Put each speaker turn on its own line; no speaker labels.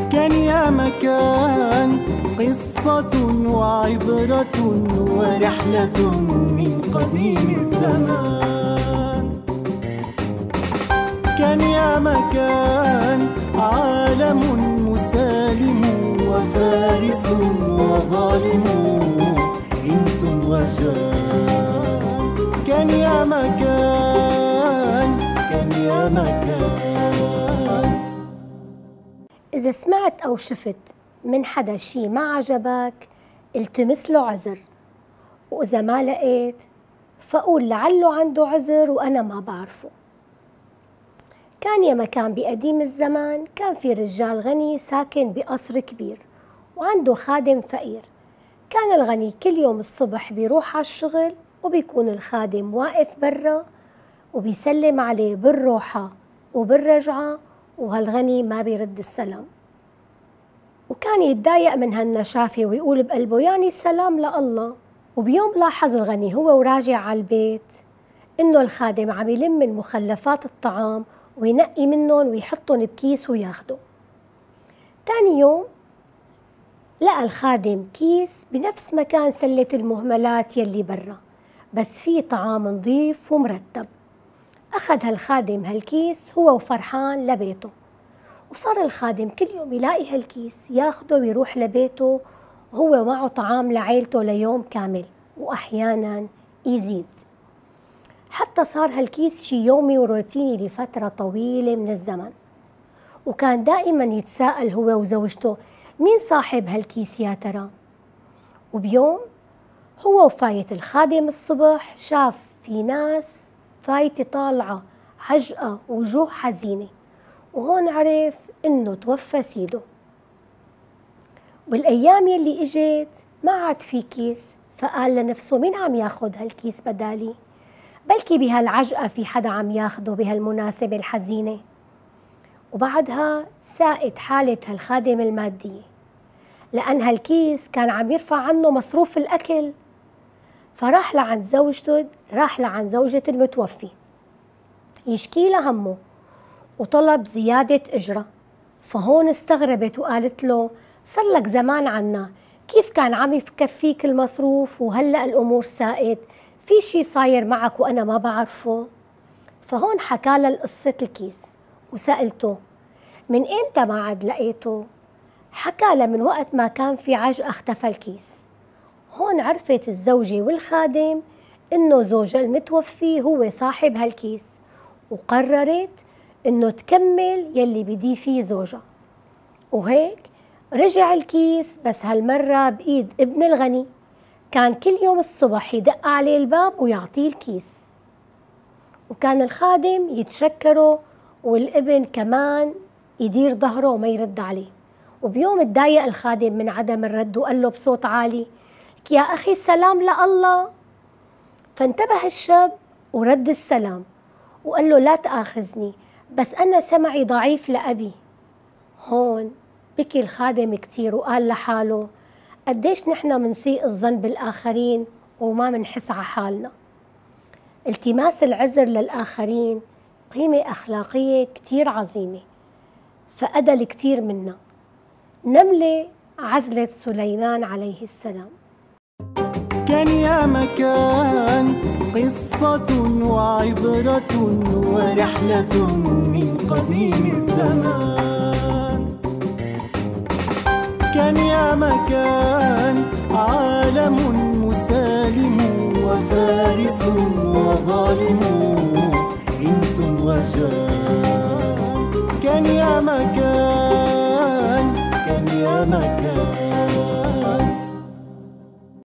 كان يا مكان قصة وعبرة ورحلة من قديم الزمان. كان يا مكان عالم مسالم وفارس وظالم إنس وجان. كان يا مكان، كان يا مكان.
إذا سمعت أو شفت من حدا شي ما عجبك التمس له عذر، وإذا ما لقيت فقول لعله عنده عذر وأنا ما بعرفه. كان يا مكان بقديم الزمان كان في رجال غني ساكن بقصر كبير وعنده خادم فقير. كان الغني كل يوم الصبح بيروح على الشغل وبيكون الخادم واقف برا وبيسلم عليه بالروحة وبالرجعة، وهالغني ما بيرد السلام. وكان يتضايق من هالنشافة ويقول بقلبه يعني السلام لله. وبيوم لاحظ الغني هو وراجع على البيت إنه الخادم عم يلم من مخلفات الطعام وينقي منهم ويحطهم بكيس وياخده. تاني يوم لقى الخادم كيس بنفس مكان سلة المهملات يلي برا، بس فيه طعام نظيف ومرتب. أخذ هالخادم هالكيس هو وفرحان لبيته، وصار الخادم كل يوم يلاقي هالكيس ياخده ويروح لبيته وهو معه طعام لعيلته ليوم كامل، وأحيانا يزيد. حتى صار هالكيس شي يومي وروتيني لفترة طويلة من الزمن. وكان دائما يتساءل هو وزوجته مين صاحب هالكيس يا ترى؟ وبيوم هو وفايت الخادم الصبح شاف في ناس فايتة طالعة عجقة وجوه حزينة، وهون عرف إنه توفى سيده. والأيام يلي إجت ما عاد في كيس، فقال لنفسه مين عم ياخد هالكيس بدالي؟ بلكي بهالعجقة في حدا عم ياخده بهالمناسبة الحزينة. وبعدها ساءت حالة هالخادم المادية، لأن هالكيس كان عم يرفع عنه مصروف الأكل. فراح لعند زوجة المتوفي يشكي لها همه وطلب زيادة إجرة. فهون استغربت وقالت له صار لك زمان عنا، كيف كان عم يكفيك المصروف وهلأ الأمور ساءت؟ في شي صاير معك وأنا ما بعرفه؟ فهون حكى لها قصة الكيس وسألته من إمتى ما عاد لقيته؟ حكى لها من وقت ما كان في عجقة اختفى الكيس. هون عرفت الزوجة والخادم إنه زوجها المتوفي هو صاحب هالكيس، وقررت إنه تكمل يلي بدي فيه زوجها. وهيك رجع الكيس، بس هالمرة بإيد ابن الغني. كان كل يوم الصبح يدق عليه الباب ويعطيه الكيس، وكان الخادم يتشكره والابن كمان يدير ظهره وما يرد عليه. وبيوم تضايق الخادم من عدم الرد وقال له بصوت عالي يا أخي السلام لله. فانتبه الشاب ورد السلام وقال له لا تآخذني، بس أنا سمعي ضعيف لأبي. هون بكي الخادم كتير وقال لحاله قديش نحن منسيء الظن بالآخرين وما منحس على حالنا. التماس العذر للآخرين قيمة أخلاقية كتير عظيمة، فأدى كتير منا. نملة عزلت سليمان عليه السلام.
كان يا مكان قصة وعبرة ورحلة من قديم الزمان. كان يا مكان عالم مسالم وفارس وظالم إنس وجان. كان يا مكان، كان يا مكان.